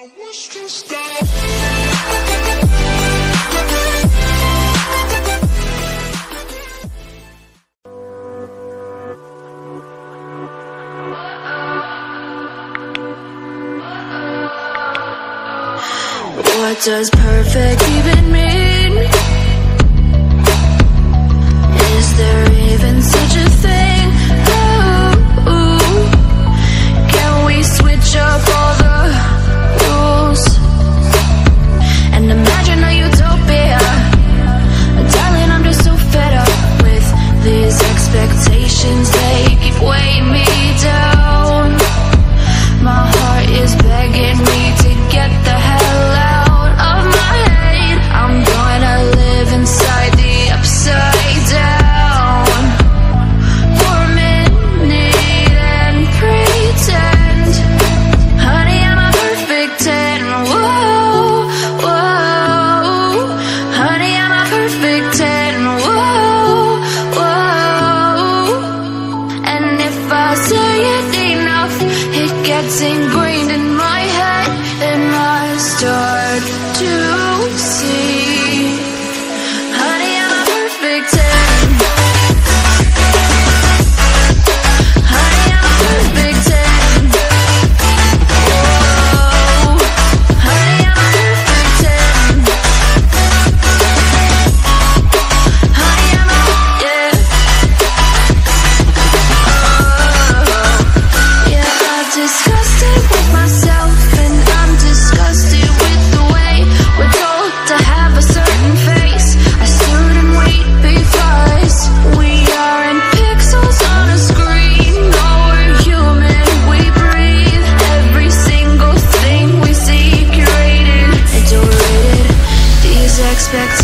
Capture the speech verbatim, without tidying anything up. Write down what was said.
What does perfect even mean? Is there even such a thing? Ooh, can we switch up all the rules and imagine a utopia? Darling, I'm just so fed up with these expectations. They keep weighing me down. My heart is begging me to get the hell out of my head. I'm gonna live inside the upside down for a minute and pretend, honey, I'm a perfect ten. Whoa, whoa, honey, I'm a perfect ten. Whoa, whoa, and if I say it enough, it gets ingrained in my head, and I start to see, honey, I'm a perfect ten. Honey, I'm a perfect ten. Whoa, honey, I'm a perfect ten. Honey, I'm a, yeah. Oh, yeah, I've discussed it with myself, and I'm disgusted with the way we're told to have a certain face, a certain weight, because we aren't pixels on a screen. No, we're human, we breathe. Every single thing we see curated, adorated. These expectations